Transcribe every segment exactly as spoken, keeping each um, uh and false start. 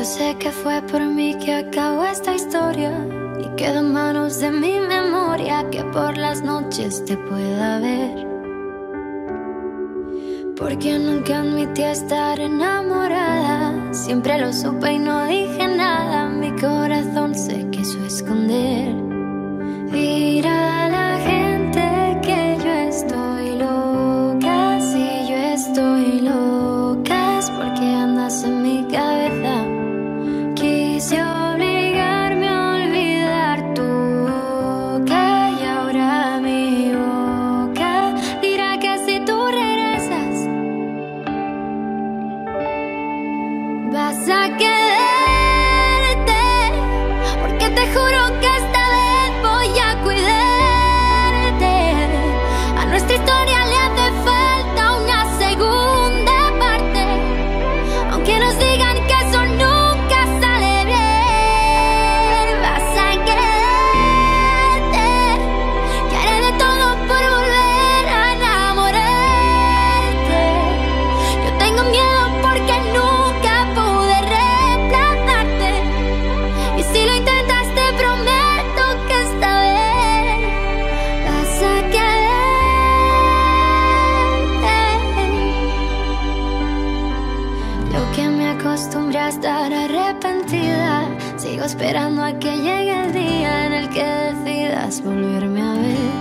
Yo sé que fue por mí que acabó esta historia y quedó en manos de mi memoria que por las noches te pueda ver. Porque nunca admití estar enamorada, siempre lo supe y no dije nada. Mi corazón se quiso esconder. Dirá la gente que yo estoy loca, si yo estoy loca es porque andas en mi cabeza. Quise obligarme a olvidar tu boca y ahora mi boca dirá que si tú regresas vas a quedarte, porque te juro que esta vez voy a cuidarte. A nuestra historia le hace falta una segunda parte, aunque nos digan que eso nunca sale bien. Vas a quedarte y haré de todo por volver a enamorarte. Yo tengo miedo porque nunca pude reemplazarte, y si lo intentas te prometo que esta vez vas a quedarte. Yo que me acostumbré a estar arrepentida, sigo esperando a que llegue el día en el que decidas volverme a ver.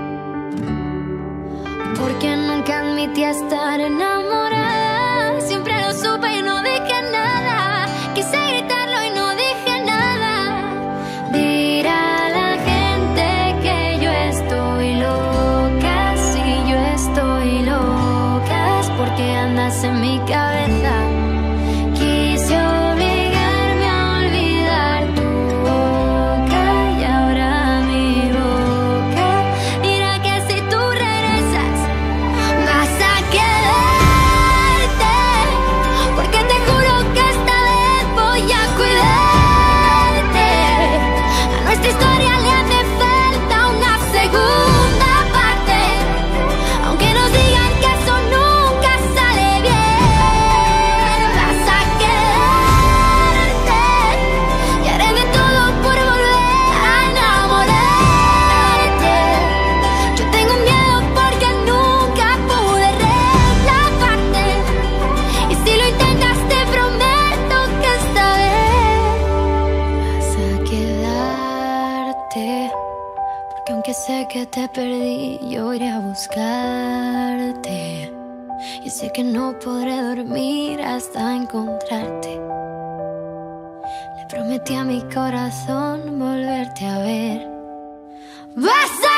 Porque nunca admití estar enamorada, siempre lo supe y no dije nada. Quise gritarlo y no dije nada. Dirá la gente que yo estoy loca, si yo estoy loca es porque andas en mi cabeza. Quise obligarme a olvidar tu boca y ahora mi boca dirá que si tú regresas vas a quedarte, porque te juro que esta vez voy a cuidarte. A nuestra historia le hace falta una segunda parte, aunque nos digan que eso nunca sale bien. Vas a quedarte y haré de todo por volver a enamorarte. Yo tengo miedo porque nunca pude reemplazarte, y si lo intentas te prometo que esta vez vas a quedarte. Porque aunque sé que te perdí, yo iré a buscarte. Y sé que no podré dormir hasta encontrarte. Le prometí a mi corazón volverte a ver. ¡Vas a